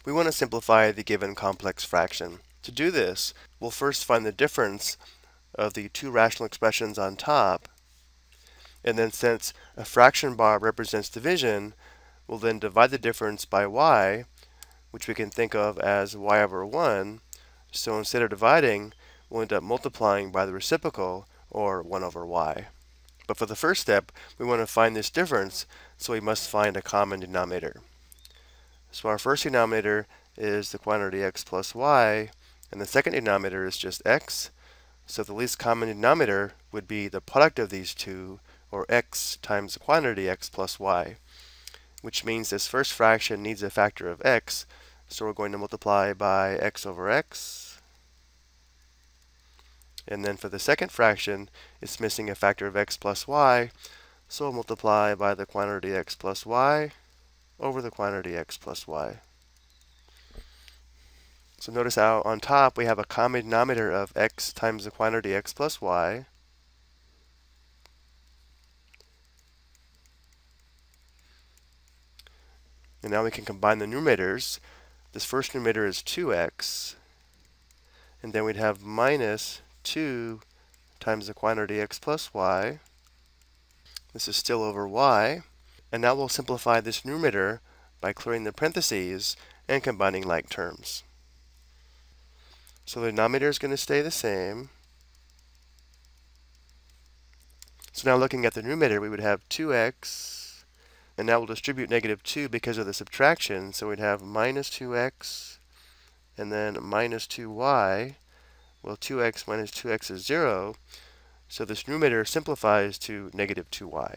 we want to simplify the given complex fraction. To do this, we'll first find the difference of the two rational expressions on top, and then since a fraction bar represents division, we'll then divide the difference by y, which we can think of as y over 1. So instead of dividing, we'll end up multiplying by the reciprocal, or 1 over y. But for the first step, we want to find this difference, so we must find a common denominator. So our first denominator is the quantity x plus y, and the second denominator is just x. So the least common denominator would be the product of these two, or x times the quantity x plus y, which means this first fraction needs a factor of x, so we're going to multiply by x over x. And then for the second fraction, it's missing a factor of x plus y, so we'll multiply by the quantity x plus y over the quantity x plus y. So notice how on top we have a common denominator of x times the quantity x plus y. And now we can combine the numerators. This first numerator is 2x, and then we'd have minus 2 times the quantity x plus y. This is still over y. And now we'll simplify this numerator by clearing the parentheses and combining like terms. So the denominator is going to stay the same. So now looking at the numerator, we would have 2x, and now we'll distribute negative 2 because of the subtraction, so we'd have minus 2x, and then minus 2y. Well, 2x minus 2x is 0, so this numerator simplifies to negative 2y.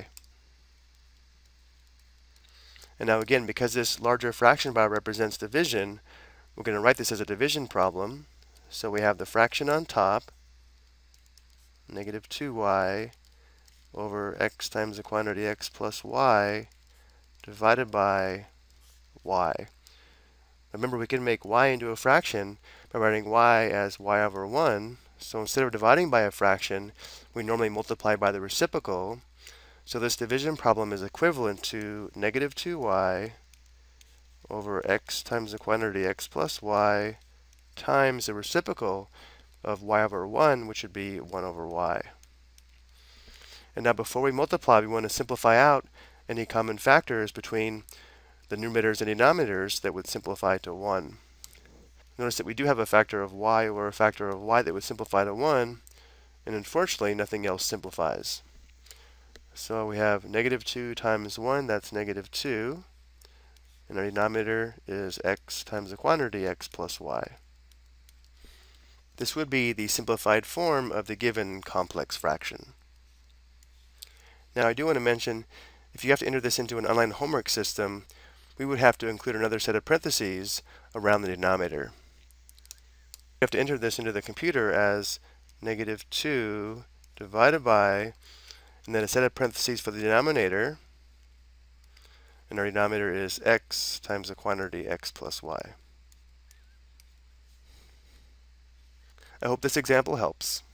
And now again, because this larger fraction bar represents division, we're going to write this as a division problem. So we have the fraction on top, negative 2y, over x times the quantity x plus y, divided by y. Remember, we can make y into a fraction by writing y as y over 1. So instead of dividing by a fraction, we normally multiply by the reciprocal. So this division problem is equivalent to negative 2y over x times the quantity x plus y times the reciprocal of y over 1, which would be 1 over y. And now before we multiply, we want to simplify out any common factors between the numerators and denominators that would simplify to 1. Notice that we do have a factor of y over a factor of y that would simplify to 1, and unfortunately nothing else simplifies. So we have negative 2 times 1, that's negative 2, and our denominator is x times the quantity x plus y. This would be the simplified form of the given complex fraction. Now I do want to mention, if you have to enter this into an online homework system, we would have to include another set of parentheses around the denominator. You have to enter this into the computer as negative 2 divided by, and then a set of parentheses for the denominator, and our denominator is x times the quantity x plus y. I hope this example helps.